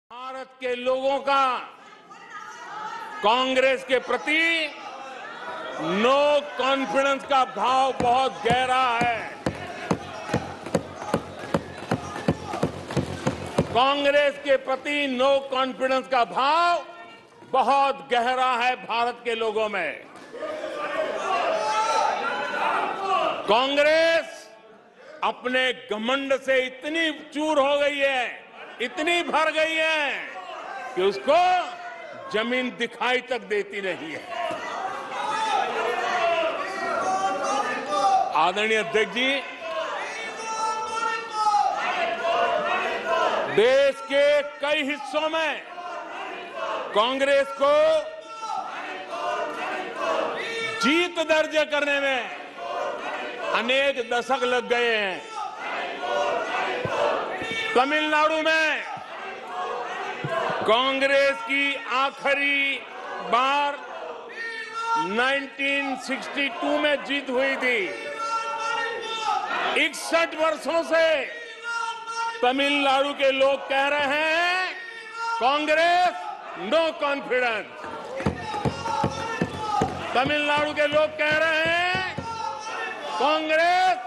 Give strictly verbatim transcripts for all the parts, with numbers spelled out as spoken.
भारत के लोगों का कांग्रेस के प्रति नो कॉन्फिडेंस का भाव बहुत गहरा है। कांग्रेस के प्रति नो कॉन्फिडेंस का भाव बहुत गहरा है भारत के लोगों में। कांग्रेस अपने घमंड से इतनी चूर हो गई है, इतनी भर गई है कि उसको जमीन दिखाई तक देती नहीं है। आदरणीय अध्यक्ष जी, देश के कई हिस्सों में कांग्रेस को जीत दर्ज करने में अनेक दशक लग गए हैं। तमिलनाडु में कांग्रेस की आखिरी बार उन्नीस सौ बासठ में जीत हुई थी। इकसठ वर्षों से तमिलनाडु के लोग कह रहे हैं कांग्रेस नो कॉन्फिडेंस। तमिलनाडु के लोग कह रहे हैं कांग्रेस।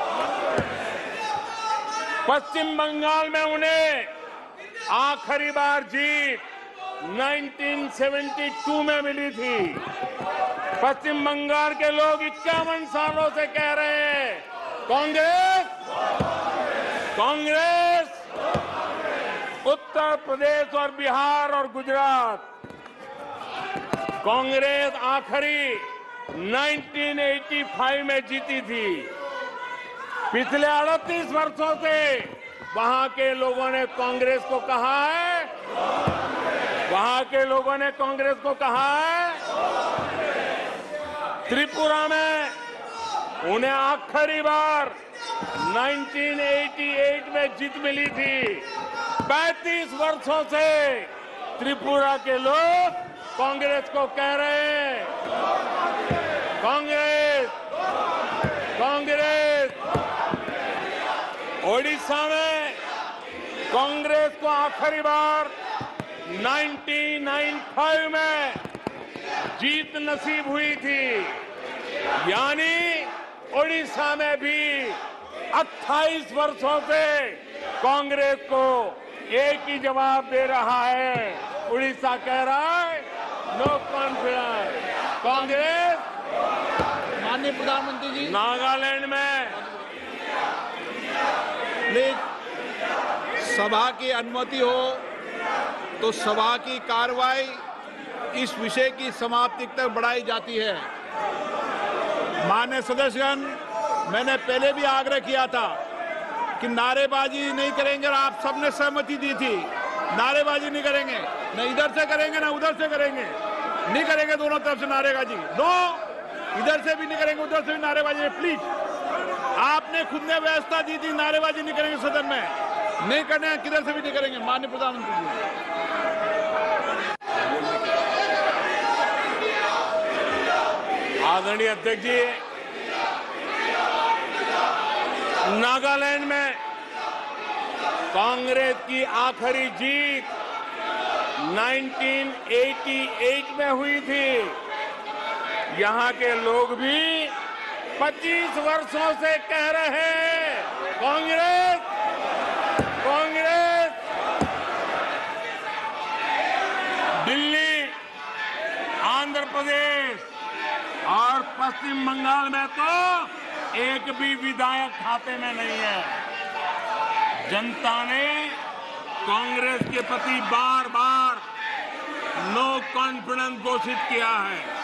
पश्चिम बंगाल में उन्हें आखिरी बार जीत उन्नीस सौ बहत्तर में मिली थी। पश्चिम बंगाल के लोग इक्यावन सालों से कह रहे हैं कांग्रेस कांग्रेस। उत्तर प्रदेश और बिहार और गुजरात कांग्रेस आखिरी उन्नीस सौ पचासी में जीती थी। पिछले अड़तीस वर्षों से वहां के लोगों ने कांग्रेस को कहा है वहां के लोगों ने कांग्रेस को कहा है। त्रिपुरा में उन्हें आखिरी बार उन्नीस सौ अट्ठासी में जीत मिली थी। पैंतीस वर्षों से त्रिपुरा के लोग कांग्रेस को कह रहे हैं कांग्रेस कांग्रेस। ओडिशा में कांग्रेस को आखिरी बार उन्नीस सौ पचानवे में जीत नसीब हुई थी। यानी ओडिशा में भी अट्ठाईस वर्षों से कांग्रेस को एक ही जवाब दे रहा है। उड़ीसा कह रहा है नो कॉन्फिडेंस कांग्रेस। माननीय प्रधानमंत्री जी, नागालैंड में प्लीज सभा की अनुमति हो तो सभा की कार्रवाई इस विषय की समाप्ति तक बढ़ाई जाती है। माननीय सदस्यगण, मैंने पहले भी आग्रह किया था कि नारेबाजी नहीं करेंगे और आप सबने सहमति दी थी। नारेबाजी नहीं करेंगे, न इधर से करेंगे न उधर से करेंगे, नहीं करेंगे दोनों तरफ से नारेबाजी। नो, इधर से भी नहीं करेंगे उधर से भी नारेबाजी। प्लीज, आपने खुद ने व्यवस्था दी थी, नारेबाजी नहीं करेंगे सदन में, नहीं करने किधर से भी नहीं करेंगे। माननीय प्रधानमंत्री जी, आदरणीय अध्यक्ष जी, नागालैंड में कांग्रेस की आखिरी जीत उन्नीस सौ अट्ठासी में हुई थी। यहां के लोग भी पच्चीस वर्षों से कह रहे हैं कांग्रेस कांग्रेस। दिल्ली, आंध्र प्रदेश और पश्चिम बंगाल में तो एक भी विधायक खाते में नहीं है। जनता ने कांग्रेस के प्रति बार बार नो कॉन्फिडेंस घोषित किया है।